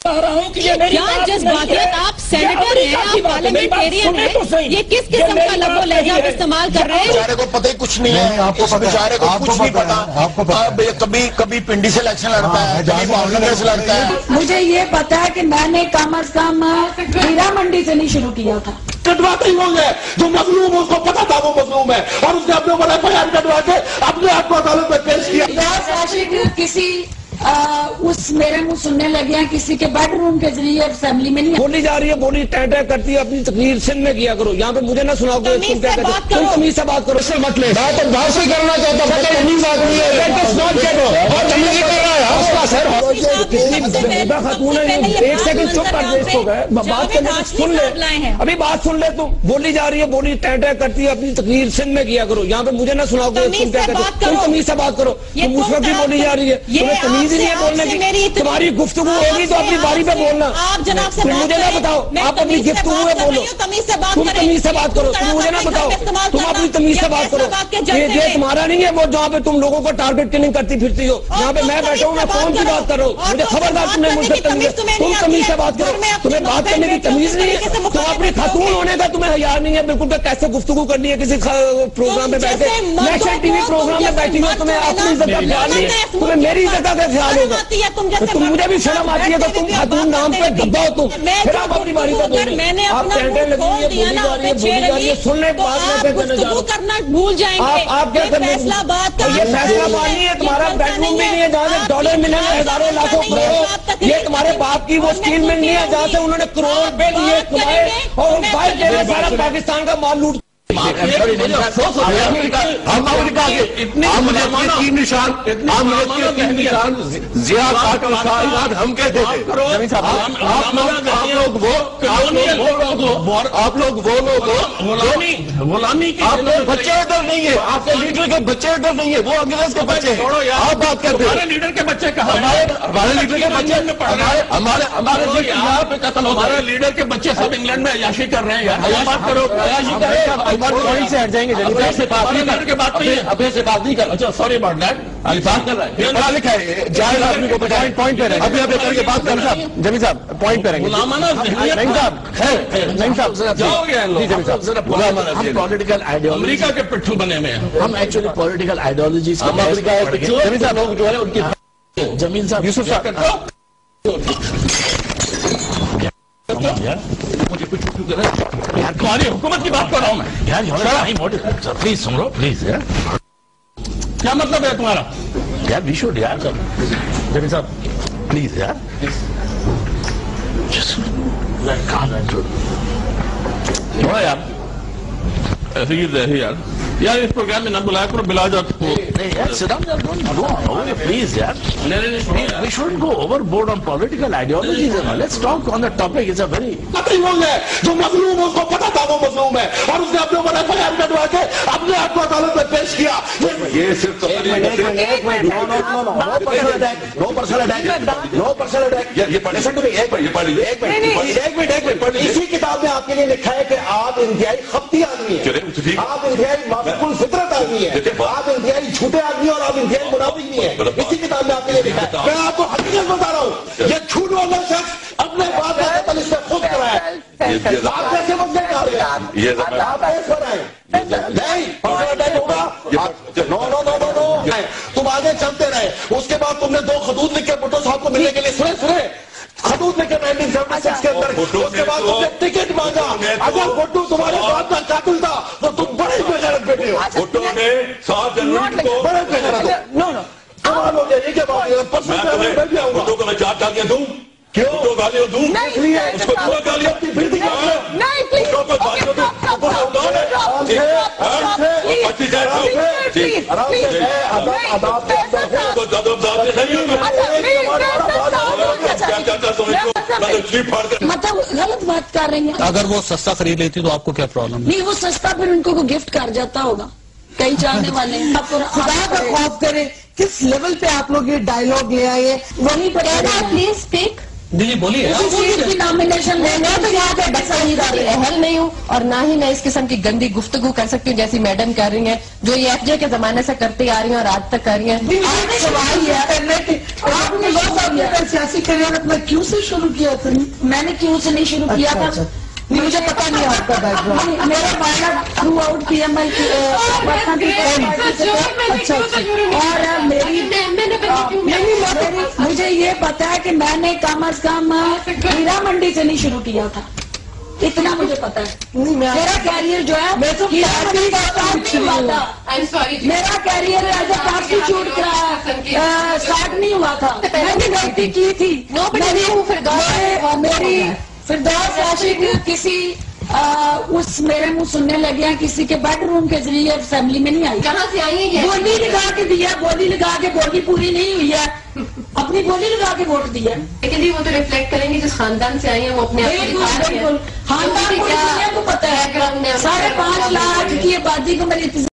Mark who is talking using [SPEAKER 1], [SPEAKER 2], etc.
[SPEAKER 1] رہا ہوں کہ یہ میری بات نہیں ہے.
[SPEAKER 2] آپ سینیٹر ہیں, آپ پارلیمنٹیرین ہیں, یہ کس قسم کا لب و لہجہ آپ استعمال کر رہے ہیں؟
[SPEAKER 3] بیچارے کو پتہ ہی کچھ نہیں ہے, اس بیچارے کو کچھ نہیں پتا. کبھی پنڈی سے الیکشن لڑتا ہے, کبھی بھاؤ نگر سے لڑتا ہے.
[SPEAKER 4] مجھے یہ پتا ہے کہ میں نے کم از کم ہیرا منڈی سے نہیں شروع کیا تھا.
[SPEAKER 5] کٹواتے ہی ہوں گے, جو مظلوم اس کو پتا تھا وہ مظلوم ہے, اور اس نے اپنے اوپر ایف آئی آر کٹوا کے اپنے آپ کو عدالت میں پیش کیا.
[SPEAKER 4] کسی اس میرے منہ سننے لگے ہیں کسی کے بیڈ روم کے ذریعے اسمبلی میں نہیں
[SPEAKER 1] بولی جا رہی ہے, بولی ٹینٹے کرتی ہے, اپنی تقریر سندھ میں کیا کرو, یہاں پہ مجھے نہ سناؤ کہ تم کیا کہتے ہو. تم تمیز سے بات کرو, اس سے مت لے بات سے کرنا چاہتا ہوں. تمیز بات نہیں ہے, اور تمیز ہی کر رہا ہے آپ کا سر. کتنی بےحدہ خاتون ہے, ایک سیکنڈ چپ کر دے اس کو, بات کرنے سے سن لے, ابھی بات سن لے. تم بولی جا رہی ہے, بولی ٹینٹے کرتی ہے, اپنی تقریر سندھ میں کیا کرو, یہاں پہ مجھے نہ سناؤ کہ تم کیا کہتے ہو. تم تمیز سے بات کرو, تم اس وقت بھی بولی جا رہی ہے, تمہیں تمیز ہی نہیں ہے بولنے کی. تمہاری گفتگو ہوگی تو اپنی باری پہ بولنا. تم مجھے نہ بتاؤ, آپ اپنی گفتگو میں بولو. تم تمیز سے بات کرو, تم مجھے نہ بتاؤ, تم اپنی تمیز سے بات کرو. یہ تمہارا نہیں ہے وہ جہاں پہ تم لوگوں کو ٹارگٹ کلنگ کرتی پھرتی ہو. یہاں پہ میں بیٹھا ہوں, میں فون کی بات کر رہا ہوں, مجھے خبردار تم نے مجھ سے تمیز. تم تمیز سے بات کرو, تمہیں بات کرنے کی تمیز نہیں ہے. تم اپنی خاتون ہونے کا تمہیں حیا نہیں ہے بالکل کہ کیسے گفتگو کرنی ہے کسی پروگرام پہ بیٹھ کے. نیشنل ٹی وی پروگرام میں بیٹھی ہو, تمہیں اپنی عزت کا خیال نہیں ہے, تمہیں میری عزت کا خیال ہوگا. تم مجھے بھی شرم آتی ہے تو تم خاتون نام پہ دبا ہو. تم پھر آپ اپنی باری پہ بولیں. آپ ٹینٹیں لگی ہوئی ہے, بولی جا رہی ہے, سن لیں بات میں پہ کرنے جا رہا ہوں.
[SPEAKER 2] بھول جائیں گے
[SPEAKER 1] آپ کیا کرنے, یہ فیصلہ بات نہیں ہے. تمہارا بیڈ روم بھی نہیں ہے جہاں سے ڈالر ملیں گے ہزاروں لاکھوں کروڑوں. یہ تمہارے باپ کی وہ اسٹیل مل نہیں ہے جہاں سے انہوں نے کروڑ روپے لیے کمائے اور باہر دے سارا پاکستان کا مال لوٹ.
[SPEAKER 5] ہم کہتے تھے آپ لوگ وہ لوگ بچے ادھر نہیں ہے, آپ کے لیڈر کے بچے ادھر نہیں ہے, وہ انگریز کے بچے ہیں. آپ بات کرتے ہیں ہمارے لیڈر کے بچے کہاں, ہمارے لیڈر کے بچے ہمارے لیڈر کے بچے سب انگلینڈ میں عیاشی کر رہے ہیں. بات کرو, عیاشی کرے پوائنٹ سے ہٹ جائیں گے. ابھی سے بات نہیں کر, اچھا سوری اباؤٹ دیٹ, ابھی بات کر رہے ہیں. پڑھا لکھا ہے جائز آدمی کو بتائیں, پوائنٹ پہ رہیں. ابھی کر کے بات کر صاحب, جمیل صاحب پوائنٹ پہ رہیں گے. نہیں صاحب, نہیں صاحب جاؤ گے ہم پولیٹیکل آئیڈیالوجی امریکہ کے پٹھو بنے میں ہم ایکچولی پولیٹیکل آئیڈیالوجیز جمیل صاحب لوگ جو ہے ان کی جمیل صاحب یوسف صاحب مجھے کچھ تمہاری حکومت کی بات کر رہا ہوں میں. پلیز سن لو پلیز. کیا مطلب ہے تمہارا یار, وی شوڈ یار جمیل صاحب پلیز یار. یار اس پروگرام میں نہ بلایا کرو, بلا جاؤ پلیز یار. We shouldn't go overboard on political ideologies. Let's talk on the topic. It's a very جو مظلوم اس کو پتا تھا وہ مظلوم ہے, اور اس نے اپنے اوپر ایف آئی آر کٹوا کے اپنے آپ کو عدالت میں پیش کیا. یہ صرف اسی کتاب میں آپ کے لیے لکھا ہے کہ آپ انتہائی خبتی آدمی ہیں, آپ انتہائی معقول فطرت آدمی ہیں, آپ انتہائی جھوٹے آدمی اور آپ انتہائی منافق نہیں ہیں. اسی کتاب میں آپ کے لیے لکھا ہے. میں آپ کو حقیقت بتا رہا ہوں, یہ جھوٹ والا شخص اپنے بات کا قتل اس سے خود کرایا ہے. آپ کیسے بندے کر رہے ہیں, آپ ایس بنائیں نہیں ہوگا. تم آگے چلتے رہے, اس کے بعد تم نے 2 خطوط لکھے بھٹو صاحب کو ملنے کے لیے. سنے خطوط لکھے 1976 کے اندر. اس کے بعد تم نے ٹکٹ مانگا. اگر بھٹو تمہارے باپ کا قاتل تھا تو تم بڑے بے غیرت بیٹے ہو. بھٹو نے 7 جنوری کو بڑے بے غیرت ہو جائے. یہ بات بھٹو کو میں 4 گالیاں دوں, کیوں گالیاں دوں, اس کو 2 گالیاں پھر دی
[SPEAKER 4] مطلب غلط بات کر رہی ہیں.
[SPEAKER 6] اگر وہ سستا خرید لیتی تو آپ کو کیا پرابلم ہے؟
[SPEAKER 4] نہیں, وہ سستا پھر ان کو گفٹ کر جاتا ہوگا, کئی چاہنے والے ہیں.
[SPEAKER 7] خدا کا خوف کرے, کس لیول پہ آپ لوگ یہ ڈائلوگ لے آئے, وہیں پر
[SPEAKER 2] پلیز اسپیک.
[SPEAKER 6] جی بولیے
[SPEAKER 4] اسی چیز کی نامینیشن لینا تو یہاں پہ بچہ نہیں ڈال رہے
[SPEAKER 7] اہل نہیں ہوں اور نہ ہی میں اس قسم کی گندی گفتگو کر سکتی ہوں جیسی میڈم کر رہی ہیں جو یہ ایف جے کے زمانے سے کرتی آ رہی ہیں اور آج تک کر رہی ہیں.
[SPEAKER 4] آپ نے سیاسی کریئر اپنا کیوں سے شروع کیا تھا؟ میں نے کیوں سے نہیں شروع کیا تھا، مجھے پتا نہیں آپ کا بیک گراؤنڈ. میرا والد throughout P M I اور مجھے یہ پتا ہے کہ میں نے کم از کم ہیرا منڈی سے نہیں شروع کیا تھا، اتنا مجھے پتا ہے. میرا کیریئر جو ہے میرا کیریئر ایز اے پراسٹیٹیوٹ کا اسٹارٹ نہیں ہوا تھا. میں نے غلطی کی تھی. میری فردوس عاشق کسی اس میرے منہ سننے لگے ہیں کسی کے بیڈ روم کے ذریعے اسمبلی میں نہیں آئی.
[SPEAKER 7] کہاں سے آئی ہیں؟
[SPEAKER 4] گولی لگا کے دیا، گولی لگا کے بولی پوری نہیں ہوئی ہے، اپنی گولی لگا کے ووٹ دیا.
[SPEAKER 7] لیکن جی وہ تو ریفلیکٹ کریں گے جس خاندان سے آئی ہیں وہ اپنے
[SPEAKER 4] بالکل خاندان کو پتا ہے 5.5 لاکھ کی آبادی کو میری